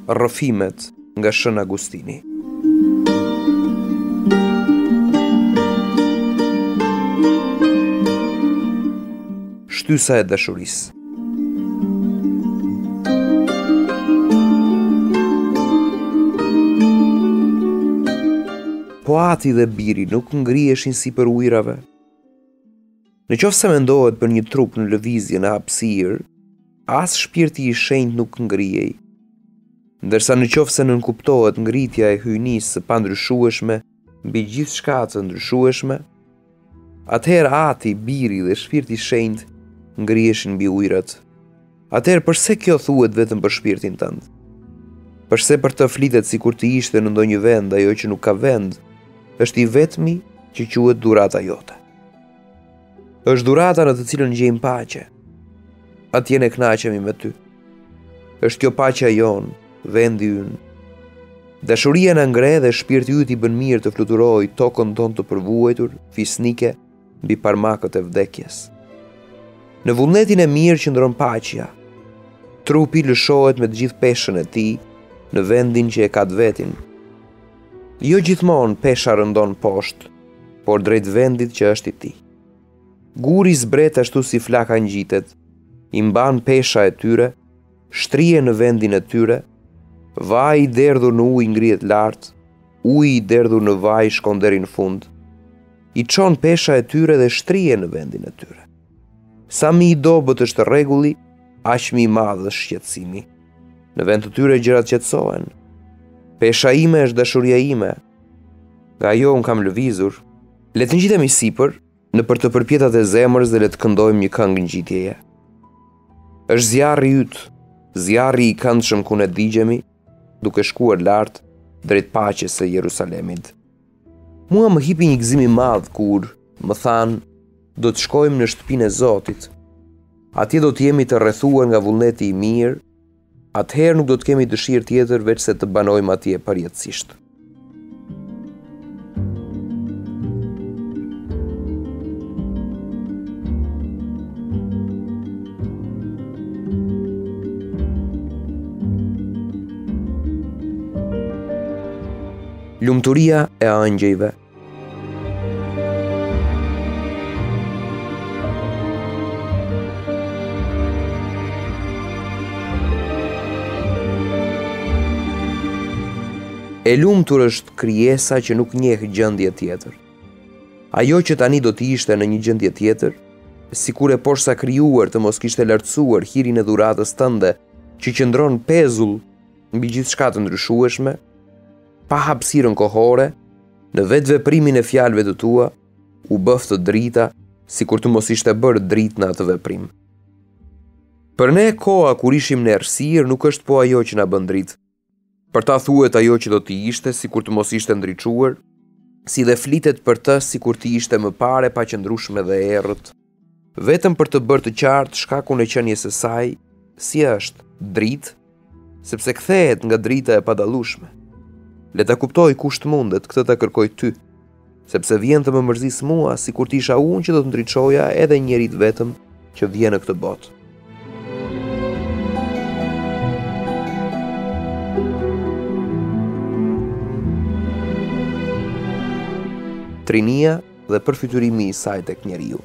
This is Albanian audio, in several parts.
Rrëfimet nga Shën Agustini. Shtysa e dashurisë. Po ati dhe biri nuk ngriheshin si për ujrave. Në qoftë se mendohet për një trup në lëvizje në hapësirë, as shpirti i shenjtë nuk ngrihej. Ndërsa në qoftë se nënkuptohet ngritja e hyjnisë së pandryshueshme mbi gjithçka të ndryshueshme, atëherë ati, biri dhe shpirti i shenjtë ngriheshin mbi ujrat. Atëherë përse kjo thuhet vetëm për shpirtin tënd? Përse për të flitet sikur të ishte në ndonjë vend ajo që nuk ka vend, është i vetmi që quhet dhurata jote. Është dhurata në të cilën gjejmë paqe. Atje ne kënaqemi me ty. Është kjo paqja jon, vendi ynë. Dashuria na ngre dhe shpirti yt i bën mirë të fluturojë tokën tonë të përvuajtur, fisnike, mbi parmakët e vdekjes. Në vullnetin e mirë qëndron paqja. Trupi lëshohet me të gjithë peshën e tij në vendin që e ka të vetin. Jo gjithmonë pesha rëndon poshtë, por drejt vendit që është i tij. Guri zbret ashtu si flaka ngjitet, i mban pesha e tyre, shtrihen në vendin e tyre, vaji i derdhur në ujë ngrihet lart, uji i derdhur në vaj shkon deri në fund. I çon pesha e tyre dhe shtrihen në vendin e tyre. Sa më i dobët është rregulli, aq më i madh është shqetësimi. Në vend të tyre gjërat qetësohen. Pesha ime është dashuria ime. Nga ajo unë kam lëvizur. Le të ngjitemi sipër në për të përpjetat e zemrës dhe le të këndojmë një këngë ngjitjeje. Është zjarri yt, zjarri i këndshëm ku ne digjemi, duke shkuar lart drejt paqes së Jerusalemit. Mua më hipi një gëzim i madh kur më thanë, do të shkojmë në shtëpinë e Zotit. Atje do të jemi të rrethuar nga vullneti i mirë. Atëherë nuk do të kemi dëshirë tjetër veç se të banojmë atje përjetësisht. Lumturia e angjëjve. E lumtur është krijesa që nuk njeh gjendje tjetër. Ajo që tani do të ishte në një gjendje tjetër, sikur e poshtë sa krijuar të mos kishte lartësuar hirin e dhuratës tënde që qëndron pezull mbi gjithçka të ndryshueshme, pa hapësirën kohore, në vetveprimin e fjalëve të tua, u bëf të drita, sikur të mos ishte bërë dritë në atë veprim. Për ne koha kur ishim në errësirë nuk është po ajo që na bën dritë. Për ta thuhet ajo që do t'i ishte, sikur të mos ishte ndriçuar, si dhe flitet për të sikur t'i ishte më pare pa qëndrueshme dhe errët, vetëm për të bërë të qartë shkakun e qenies së saj, si është dritë, sepse kthehet nga drita e padallueshme. Le ta kuptoj kush të mundet këtë ta kërkoj ty, sepse vjen të më mërzis mua sikur të isha unë që do të ndriçoja edhe njerit vetëm që vjen në këtë botë. Trinia dhe përfytyrimi i saj tek njeriu.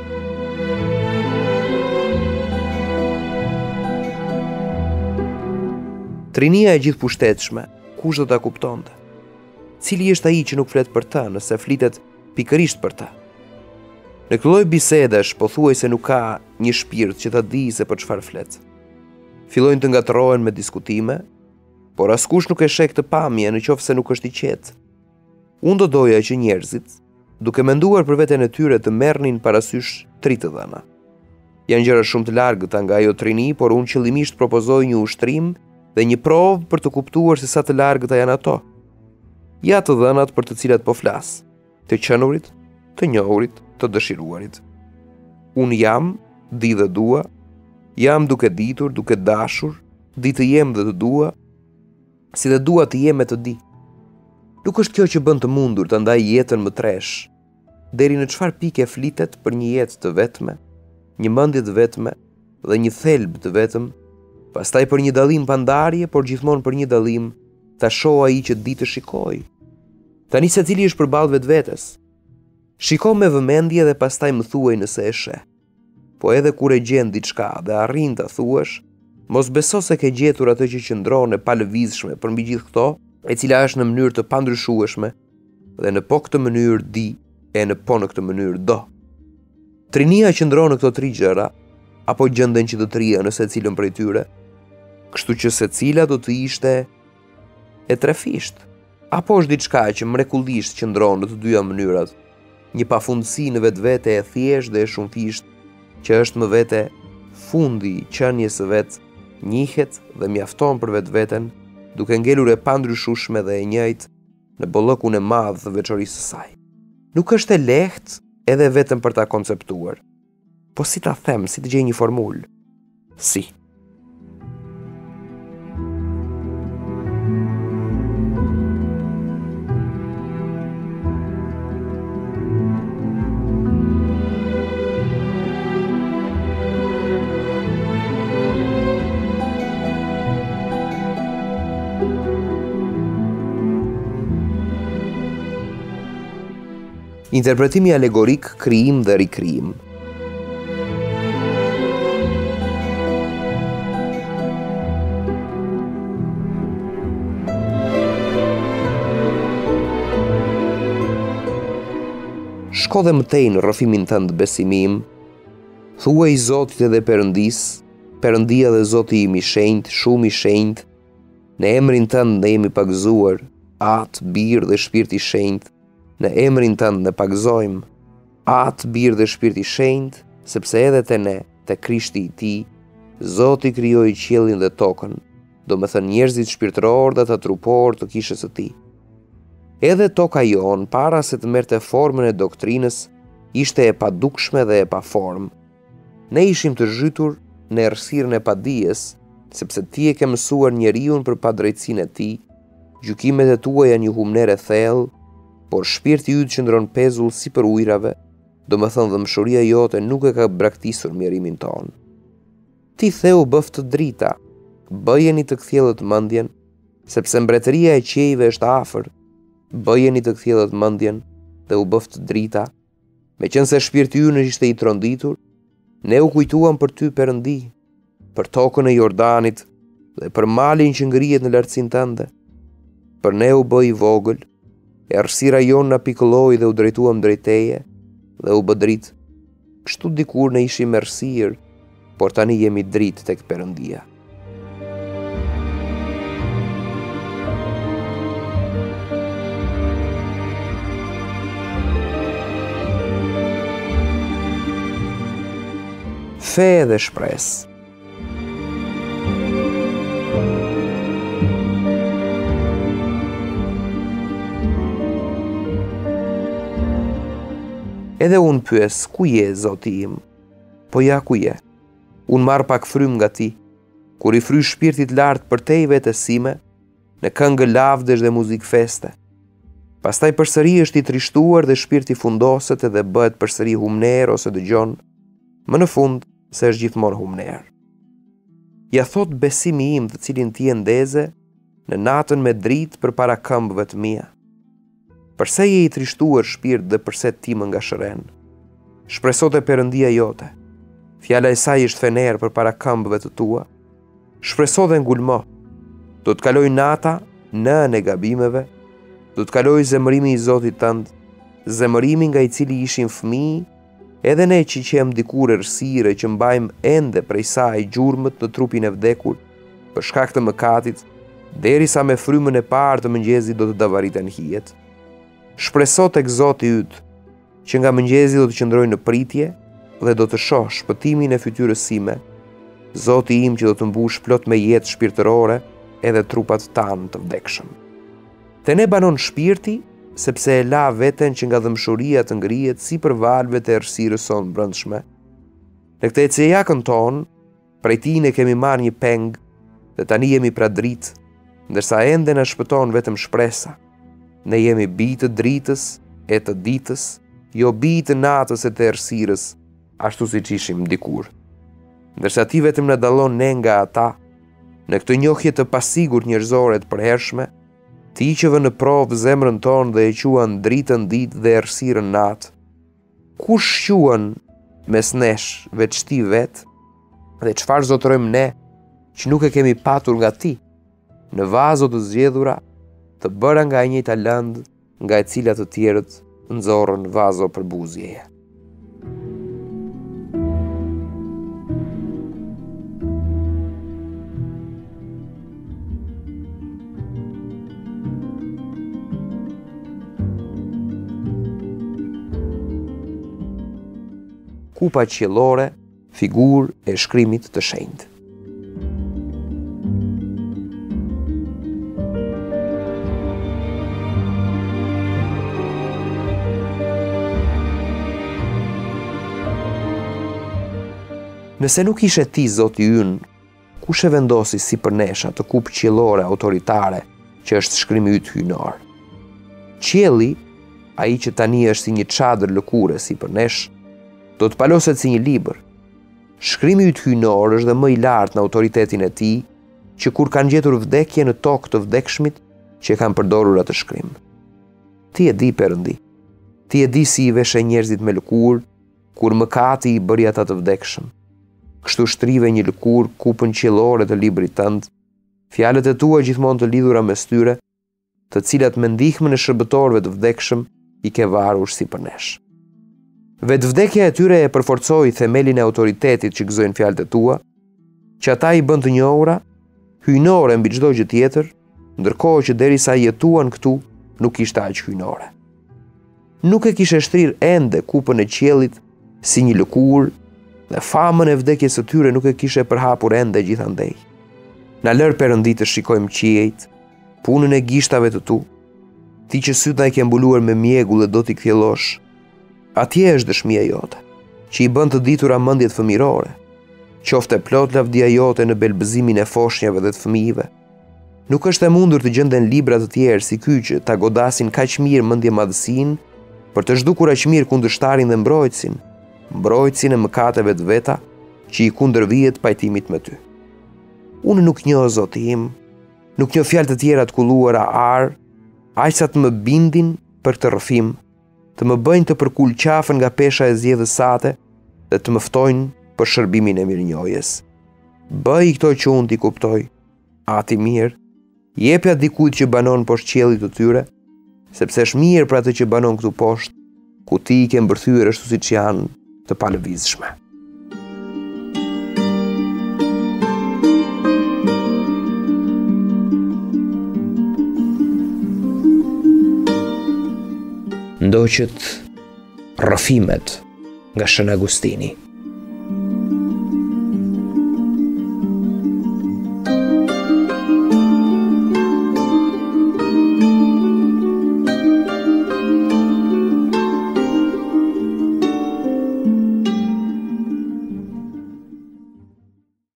Trinia e gjithëpushtetshme, kush do ta kuptonte? Cili është ai që nuk flet për të, nëse flitet pikërisht për të? Në këtë lloj bisedash pothuajse nuk ka një shpirt që ta di se për çfarë flet. Fillojnë të ngatrohen me diskutime, por askush nuk e sheh këtë pamje nëse nuk është i qetë. Unë do doja që njerëzit, duke menduar për veten e tyre, të merrnin parasysh 3 të dhëna. Janë gjëra shumë të largëta nga ajo trini, por unë qëllimisht propozoj një ushtrim dhe një provë për të kuptuar se sa të largëta janë ato. Ja të dhënat për të cilat po flas, të qenurit, të njohurit, të dëshiruarit. Unë jam, di dhe dua, jam duke ditur, duke dashur, di të jem dhe të dua, si dhe dua të jem e të di. Nuk është kjo që bën të mundur të ndaj jetën më tresh, deri në çfarë pike flitet për një jetë të vetme, një mendje të vetme dhe një thelb të vetëm, Pastaj për një dallim pandarje, por gjithmonë për një dallim ta shoh ai që di të shikoj. Tani secili është përballë vetvetes. Shiko me vëmendje dhe pastaj më thuaj nëse e sheh. Po edhe kur e gjen diçka dhe arrin ta thuash, mos beso se ke gjetur atë që qëndron e palëvizshme përmbi gjithë këto, e cila është në mënyrë të pandryshueshme, dhe në po këtë mënyrë di, e në po në këtë mënyrë do. Trinia qëndron në këto 3 gjëra, apo gjenden që të trija në secilën prej tyre, kështu që secila do të ishte e trefisht, apo është diçka që mrekullisht qëndron në të dyja mënyrat, një pafundësi në vetvete e thjesht dhe e shumëfisht, që është më vete fundi i qenies së vet, njihet dhe mjafton për vetveten, duke ngelur e pandryshueshme dhe e njëjtë në bollokun e madh të veçorisë së saj. Nuk është e lehtë edhe vetëm për ta konceptuar. Po si ta them, si të gjej një formulë? Si. Interpretimi alegorik, krijim dhe rikrijim. Shko dhe mëtej në rrëfimin tënd besimim, thuaj Zotit edhe Perëndis, Perëndia dhe Zoti im i shenjtë, shumë i shenjtë, në emrin tënd ne jemi pagëzuar, Atë, Birë dhe Shpirti i shenjtë, në emrin tënd ne pagëzojmë, Atë, Birë dhe Shpirti i shenjtë, sepse edhe te ne, te Krishti i Tij, Zoti krijoi qiellin dhe tokën, domethënë njerëzit shpirtëror dhe të trupor të kishës së Tij. Edhe toka jon, para se të merrte formën e doktrinës, ishte e padukshme dhe e pa formë. Ne ishim të zhytur në errësirën e padijes, sepse ti e ke mësuar njeriu për padrejtësinë e tij, gjykimet e tua janë një humner e thellë, por shpirti yt qëndron pezull si për ujrave, domethënë dëmshuria jote nuk e ka braktisur mjerimin ton. Ti theu bëf të drita, bëjeni të kthjellët mendjen, sepse mbretëria e qiejve është afër. Bëjeni të kthjellët mendjen dhe u bëf të drita. Meqense shpirti ynë ishte i tronditur, ne u kujtuam për ty Perëndi, për tokën e Jordanit dhe për malin që ngrihet në lartësinë tënde. Për ne u bë i vogël, errësira jon na pikëlloi dhe u drejtuam drejt teje dhe u bë dritë. Kështu dikur ne ishim errësirë, por tani jemi dritë tek Perëndia. Fe dhe shpresë. Edhe unë pyes, ku je, Zoti im? Po ja, ku je? Unë marr pak frym nga ti, kur i fry shpirtit lart për te i vetes sime, në këngë lavdesh dhe muzikë feste. Pastaj përsëri është i trishtuar dhe shpirti fundoset edhe bëhet përsëri humner ose dëgjon, më në fund se është gjithmonë humner. Ja thot besimi im të cilin ti e ndeze, në natën me dritë përpara këmbëve të mia. Përse je i trishtuar shpirt dhe përse ti më ngashëren? Shpreso te Perëndia jote. Fjala e saj është fener përpara këmbëve të tua. Shpreso dhe ngulmo. Do të kaloj nata në e gabimeve, do të kaloj zemërimi i Zotit tënd, zemërimi nga i cili ishim fëmijë, edhe ne që qem dikur errësire që mbajmë ende prej saj gjurmët në trupin e vdekur, për shkak të mëkatit, derisa me frymën e parë të mëngjesit do të davariten hijet. Shpreso tek Zoti yt, që nga mëngjesi do të qëndroj në pritje dhe do të shoh shpëtimin e fytyrës sime, Zoti im që do të mbush plot me jetë shpirtërore edhe trupat tanë të vdekshëm. Te ne banon shpirti, sepse e la veten që nga dëmshuria të ngrihet si për valvet e errësirës sonë brendshme. Në këtë ecejakën tonë, prej tij ne kemi marrë një peng dhe tani jemi pra dritë, ndërsa ende na shpëton vetëm shpresa. Ne jemi bij të dritës e të ditës, jo bij të natës e të errësirës, ashtu siç ishim dikur. Ndërsa ti vetëm na dallon ne nga ata, Në këtë njohje të pasigurt njerëzore të përhershme, ti që vë në provë zemrën tonë dhe e quan dritën ditë dhe errësirën natë, kush quan mes nesh veç ti vetë, dhe çfarë zotërojmë ne që nuk e kemi patur nga ti, në vazo të zgjedhura, të bëra nga e njëjta lëndë, nga e cilat të tjerët nxorrën vazo për buzjeje. Kupa qiellore, figurë e shkrimit të shenjtë. Nëse nuk ishe ti, Zoti ynë, kush e vendosi si për nesh atë kupë qiellore autoritare që është shkrimi yt hyjnor? Qielli, ai që tani është si një çadër lëkure si për nesh, do të paloset si një libër. Shkrimi yt hyjnor është dhe më i lartë në autoritetin e tij, që kur kanë gjetur vdekje në tokë të vdekshmit që kanë përdorur atë shkrim. Ti e di, Perëndi. Ti e di si i veshe njerëzit me lëkurë kur mëkati i bëri ata të vdekshëm. Kështu shtrive një lëkurë kupën qiellore të librit tënd, fjalët e tua gjithmonë të lidhura mes tyre, të cilat me ndihmën e shërbëtorëve të vdekshëm i ke varur si për nesh. Vetvdekja e tyre e përforcoi themelin e autoritetit që gëzojnë fjalët e tua, që ata i bën të njohura, hyjnore mbi çdo gjë tjetër, ndërkohë që derisa jetuan këtu, nuk ishte aq hyjnore. Nuk e kishe shtrirë ende kupën e qiellit si një lëkurë, dhe famën e vdekjes së tyre nuk e kishe përhapur ende gjithandej. Na lër, Perëndi, të shikojmë qiejt, punën e gishtave të tu, ti që sytë na i ke mbuluar me mjegull dhe do t'i kthjellosh. Atje është dëshmia jote, që i bën të ditura mendjet fëmirore, qofte plot lavdia jote në belbëzimin e foshnjave dhe të fëmijëve. Nuk është e mundur të gjenden libra të tjerë si ky që ta godasin kaq mirë mendje madhësinë për të zhdukur aq mirë kundërshtarin dhe mbrojtësin e mëkateve të veta që i kundërvihet pajtimit me ty. Unë nuk njoh, Zoti im, nuk njoh fjalë të tjera të kulluara aq sa të më bindin për këtë rrëfim, të më bëjnë të përkul qafën nga pesha e zgjedhës sate dhe të më ftojnë për shërbimin e mirënjohjes. Bëj këto që unë t'i kuptoj. Ati mirë, jepja dikujt që banon poshtë qiellit të tyre, sepse është mirë për atë që banon këtu poshtë, ku ti i ke mbërthyer ashtu siç janë të palëvizshme. Ndoqët rrëfimet nga Shën Agustini.